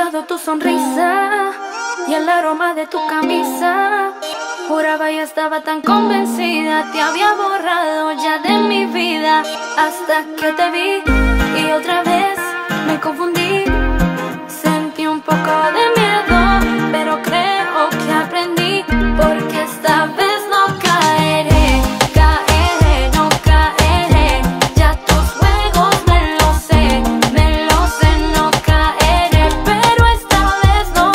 olvidado tu sonrisa y el aroma de tu camisa. Juraba y estaba tan convencida, te había borrado ya de mi vida, hasta que te vi y otra vez me confundí. Sentí un poco de miedo, pero creo que aprendí, porque esta vez no caeré, caeré, no caeré. Ya tus juegos me lo sé, no caeré, pero esta vez no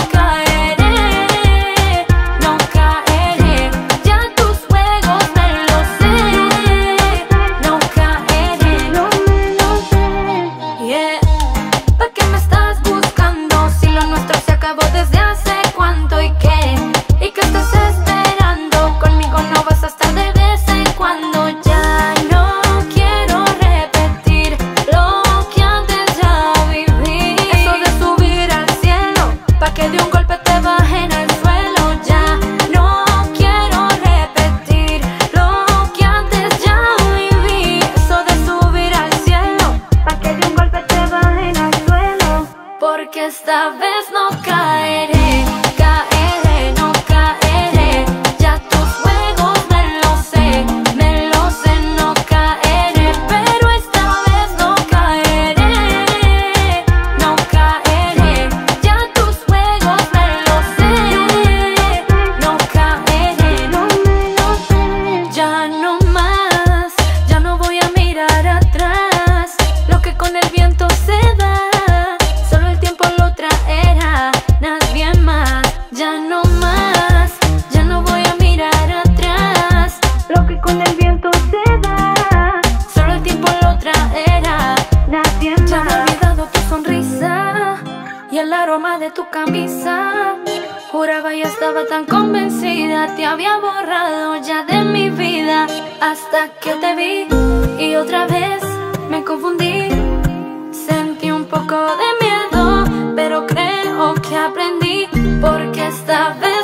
caeré, no caeré. Ya tus juegos me lo sé, no caeré, no me lo sé. Yeah. ¿Pa' qué me estás buscando si lo nuestro se acabó desde hace cuánto? ¿Y qué? ¿Y qué estás esperando? Conmigo no vas a estar de vez en cuando. Ya no quiero repetir lo que antes ya viví. Eso de subir al cielo pa' que de un golpe te bajen al suelo. Ya no quiero repetir lo que antes ya viví. Eso de subir al cielo pa' que de un golpe te bajen al suelo. Porque esta vez no caeré, caeré, no caeré. Ya tus juegos me lo sé, no caeré, pero esta vez no caeré, no caeré. Ya tus juegos me lo sé, no caeré, no me lo sé. Ya no más, ya no voy a mirar atrás. Lo que con el viento se da, solo el tiempo lo traerá, nadie más. Ya no más, ya no voy a mirar atrás. Lo que con el viento se da, solo el tiempo lo traerá, nadie más. Ya he olvidado tu sonrisa y el aroma de tu camisa. Juraba y estaba tan convencida, te había borrado ya de mi vida, hasta que te vi y otra vez me confundí. Sentí un poco de miedo, pero creo que aprendí, porque esta vez